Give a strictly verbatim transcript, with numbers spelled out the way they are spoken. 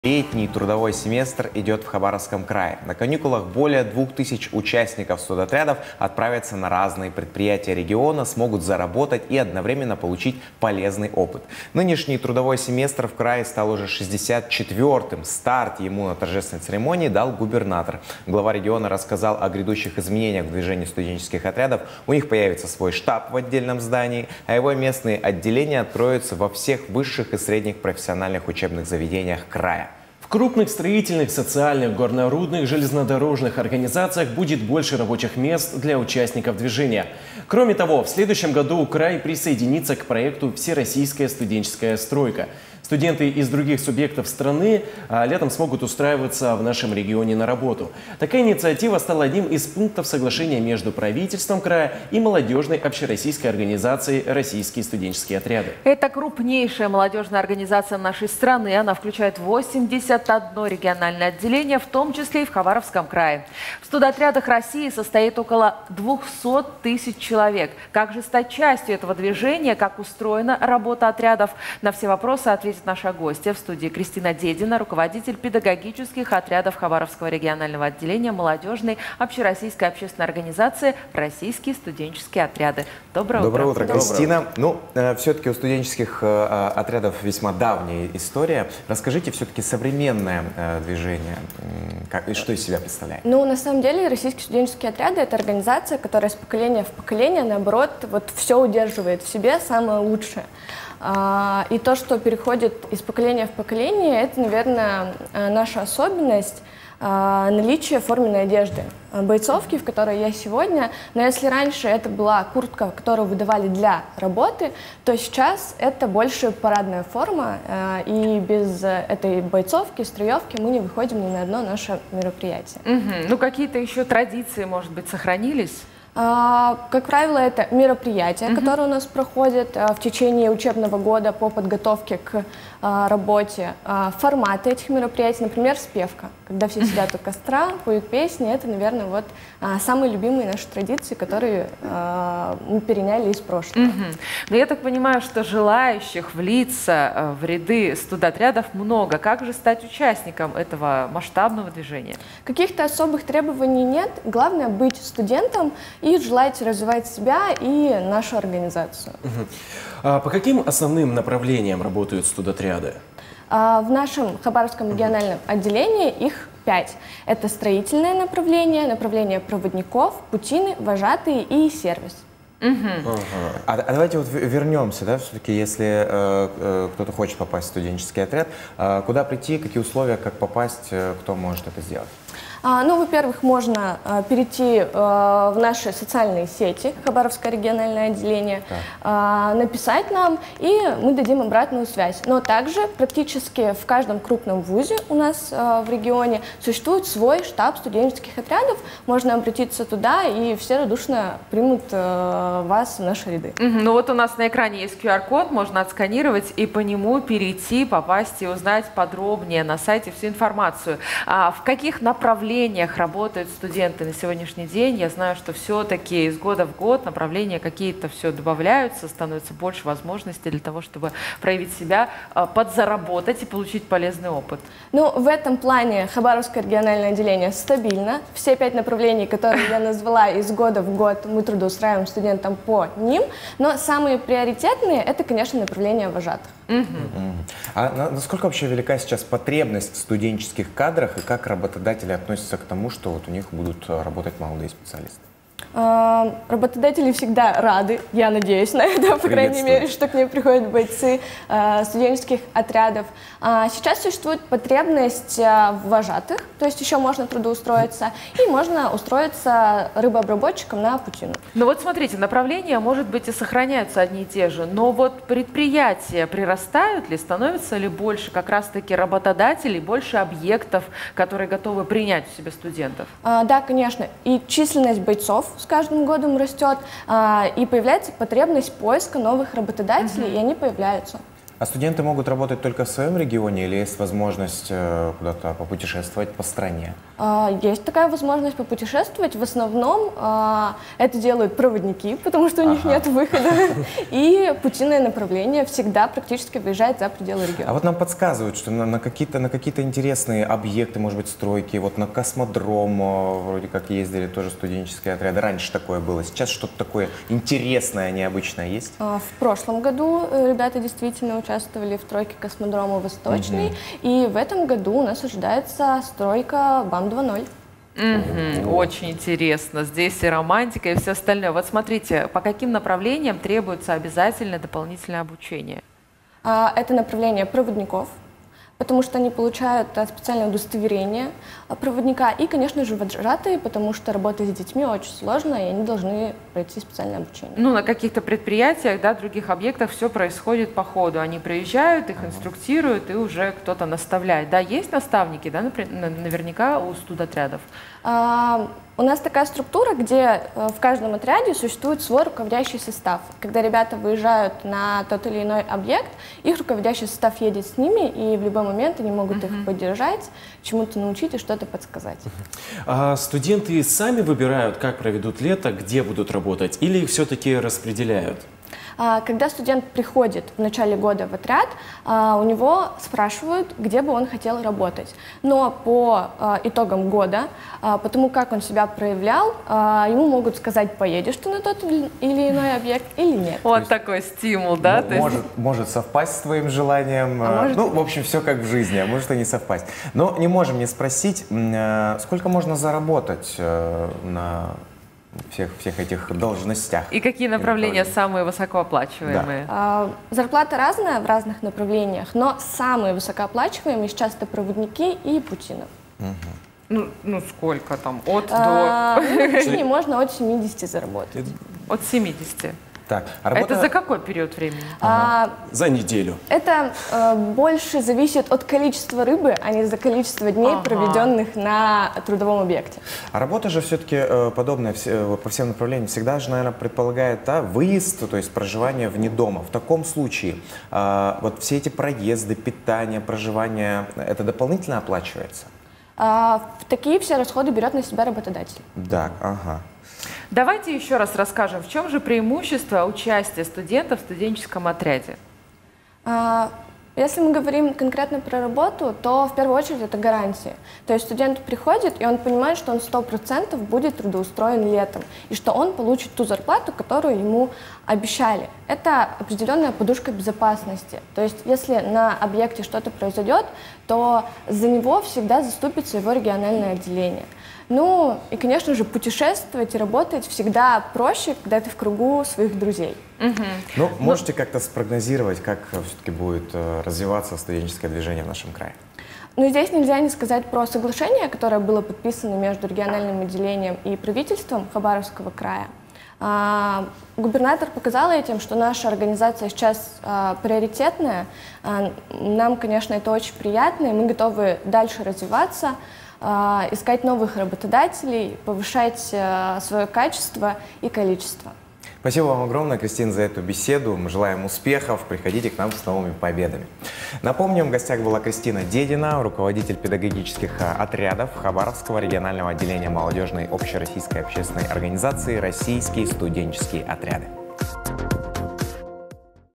Летний трудовой семестр идет в Хабаровском крае. На каникулах более двух тысяч участников студотрядов отправятся на разные предприятия региона, смогут заработать и одновременно получить полезный опыт. Нынешний трудовой семестр в крае стал уже шестьдесят четвёртым. Старт ему на торжественной церемонии дал губернатор. Глава региона рассказал о грядущих изменениях в движении студенческих отрядов. У них появится свой штаб в отдельном здании, а его местные отделения откроются во всех высших и средних профессиональных учебных заведениях края. В крупных строительных, социальных, горнорудных, железнодорожных организациях будет больше рабочих мест для участников движения. Кроме того, в следующем году край присоединится к проекту «Всероссийская студенческая стройка». Студенты из других субъектов страны а, летом смогут устраиваться в нашем регионе на работу. Такая инициатива стала одним из пунктов соглашения между правительством края и молодежной общероссийской организацией «Российские студенческие отряды». Это крупнейшая молодежная организация нашей страны. Она включает восемьдесят одно региональное отделение, в том числе и в Хабаровском крае. В студотрядах России состоит около двухсот тысяч человек. Как же стать частью этого движения, как устроена работа отрядов? На все вопросы ответит наша гостья в студии Кристина Дедина, руководитель педагогических отрядов Хабаровского регионального отделения молодежной общероссийской общественной организации «Российские студенческие отряды». Доброе, Доброе утро. утро, Кристина. Ну, э, все-таки у студенческих э, отрядов весьма давняя история. Расскажите, все-таки современное э, движение, э, как, и что из себя представляет? Ну, на самом деле, российские студенческие отряды – это организация, которая с поколения в поколение, наоборот, вот все удерживает в себе самое лучшее. И то, что переходит из поколения в поколение, это, наверное, наша особенность наличия форменной одежды. Бойцовки, в которой я сегодня, но если раньше это была куртка, которую выдавали для работы, то сейчас это больше парадная форма, и без этой бойцовки, строевки мы не выходим ни на одно наше мероприятие. Угу. Ну, какие-то еще традиции, может быть, сохранились? Как правило, это мероприятия, uh-huh. которые у нас проходят в течение учебного года по подготовке к работе. Форматы этих мероприятий, например, спевка, когда все сидят у костра, поют песни. Это, наверное, вот самые любимые наши традиции, которые мы переняли из прошлого. Uh-huh. Но я так понимаю, что желающих влиться в ряды студотрядов много. Как же стать участником этого масштабного движения? Каких-то особых требований нет. Главное быть студентом и желать развивать себя и нашу организацию. Угу. А по каким основным направлениям работают студотряды? А, в нашем Хабаровском региональном отделении их пять. Это строительное направление, направление проводников, путины, вожатые и сервис. Угу. Ага. А, а давайте вот вернемся, да, все-таки, если э, э, кто-то хочет попасть в студенческий отряд, э, куда прийти, какие условия, как попасть, э, кто может это сделать? А, ну, во-первых, можно а, перейти а, в наши социальные сети, Хабаровское региональное отделение, а, написать нам, и мы дадим обратную связь. Но также практически в каждом крупном вузе у нас а, в регионе существует свой штаб студенческих отрядов. Можно обратиться туда, и все радушно примут а, вас в наши ряды. Угу. Ну вот у нас на экране есть ку ар код, можно отсканировать и по нему перейти, попасть и узнать подробнее на сайте всю информацию. А в каких направлениях работают студенты на сегодняшний день? Я знаю, что все-таки из года в год направления какие-то все добавляются, становится больше возможностей для того, чтобы проявить себя, подзаработать и получить полезный опыт. Ну, в этом плане Хабаровское региональное отделение стабильно. Все пять направлений, которые я назвала, из года в год мы трудоустраиваем студентам по ним, но самые приоритетные – это, конечно, направление вожатых. Угу. Угу. А насколько вообще велика сейчас потребность в студенческих кадрах и как работодатели относятся к тому, что вот у них будут работать молодые специалисты? Работодатели всегда рады, я надеюсь на это, по крайней мере, что к ним приходят бойцы э, студенческих отрядов. А сейчас существует потребность в вожатых, то есть еще можно трудоустроиться, и можно устроиться рыбообработчиком на путину. Ну вот смотрите, направления, может быть, и сохраняются одни и те же, но вот предприятия прирастают ли, становится ли больше как раз-таки работодателей, больше объектов, которые готовы принять в себя студентов? А, да, конечно, и численность бойцов с каждым годом растет, а, и появляется потребность поиска новых работодателей, mm-hmm. и они появляются. А студенты могут работать только в своем регионе или есть возможность э, куда-то попутешествовать по стране? А, Есть такая возможность попутешествовать. В основном а, это делают проводники, потому что у них Ага. нет выхода. И путиное направление всегда практически выезжает за пределы А региона. вот нам подсказывают, что на, на какие-то на какие-то интересные объекты, может быть, стройки, вот на космодром э, вроде как ездили тоже студенческие отряды. Раньше такое было. Сейчас что-то такое интересное, необычное есть? А, В прошлом году э, ребята действительно участвовали в стройке космодрома «Восточный». И в этом году у нас ожидается стройка БАМ два ноль. Мгм. Очень интересно. Здесь и романтика, и все остальное. Вот смотрите, по каким направлениям требуется обязательно дополнительное обучение? А, Это направление проводников, потому что они получают а, специальное удостоверение а, проводника. И, конечно же, вожатые, потому что работать с детьми очень сложно, и они должны пройти специальное обучение. Ну, на каких-то предприятиях, да, других объектах все происходит по ходу. Они приезжают, их инструктируют, и уже кто-то наставляет. Да, есть наставники, да, напри- на- наверняка у студотрядов. А, У нас такая структура, где э, в каждом отряде существует свой руководящий состав. Когда ребята выезжают на тот или иной объект, их руководящий состав едет с ними, и в любой момент они могут их поддержать, чему-то научить и что-то подсказать. А студенты сами выбирают, как проведут лето, где будут работать, или их все-таки распределяют? А, Когда студент приходит в начале года в отряд, а, у него спрашивают, где бы он хотел работать. Но по а, итогам года, а, потому как он себя проявлял, а, ему могут сказать, поедешь ты на тот или иной объект или нет. Вот такой стимул, да? М- то есть- может, может совпасть с твоим желанием. А э, может ну, и в общем, все как в жизни, а может и не совпасть. Но не можем не спросить, м, э, сколько можно заработать э, на всех, всех этих должностях? И какие направления самые высокооплачиваемые? А, Зарплата разная в разных направлениях, но самые высокооплачиваемые сейчас это проводники и путины. Ну, ну, сколько там? От А, до... ну, путине можно от семидесяти заработать. От семидесяти. Так, а Это работа- за какой период времени? А, За неделю. Это э, больше зависит от количества рыбы, а не за количество дней, Ага. проведенных на трудовом объекте. А работа же все-таки э, подобная все- э, по всем направлениям всегда же, наверное, предполагает да, выезд, то есть проживание вне дома. В таком случае э, вот все эти проезды, питание, проживание, это дополнительно оплачивается? А, в такие все расходы берет на себя работодатель. Да, ага. Давайте еще раз расскажем, в чем же преимущество участия студентов в студенческом отряде? А, Если мы говорим конкретно про работу, то в первую очередь это гарантии. То есть студент приходит, и он понимает, что он сто процентов будет трудоустроен летом, и что он получит ту зарплату, которую ему обещали. Это определенная подушка безопасности. То есть если на объекте что-то произойдет, то за него всегда заступится его региональное отделение. Ну и, конечно же, путешествовать и работать всегда проще, когда ты в кругу своих друзей. Ну, можете как-то спрогнозировать, как все-таки будет э, развиваться студенческое движение в нашем крае? Но здесь нельзя не сказать про соглашение, которое было подписано между региональным отделением и правительством Хабаровского края. А, Губернатор показал этим, что наша организация сейчас а, приоритетная. А, Нам, конечно, это очень приятно, и мы готовы дальше развиваться, а, искать новых работодателей, повышать а, свое качество и количество. Спасибо вам огромное, Кристина, за эту беседу. Мы желаем успехов. Приходите к нам с новыми победами. Напомним, в гостях была Кристина Дедина, руководитель педагогических а, отрядов Хабаровского регионального отделения молодежной общероссийской общественной организации «Российские студенческие отряды».